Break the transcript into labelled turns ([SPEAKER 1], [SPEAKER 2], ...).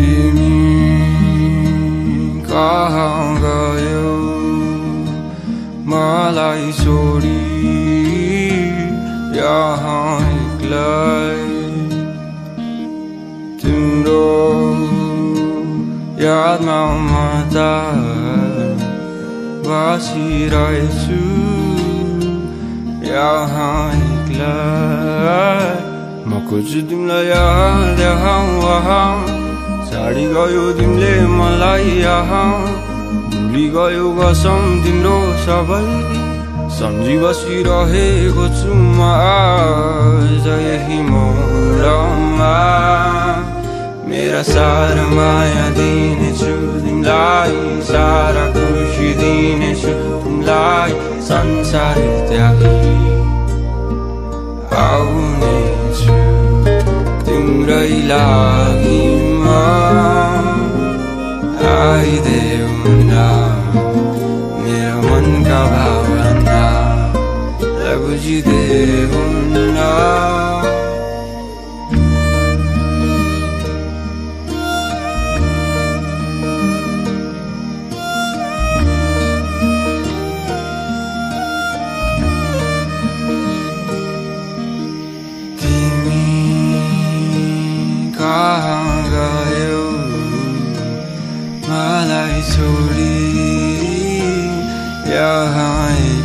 [SPEAKER 1] तिमी कहाँ गयौ मलाई छोडी यहाँ एक्लै तिम्रो यादमा माता बसिरहेछु यहाँ एक्लै म खोज्छु तिमीलाई याद यहाँ छाडी गयो तिमीले मलाई यहाँ भुली गयो कसम तिम्रो सबै सम्झी बसिरहेको छु म आज यही मोडमा मेरा सारा माया दिनेछु तिमीलाई सारा खुसी दिनेछु तिमीलाई संसार त्यागी आउनेछु तिम्रै लागि म आइदेऊ न मेरो मनका भावना बुझिदेऊ न कहाँ गयौ मलाई छोडी यहाँ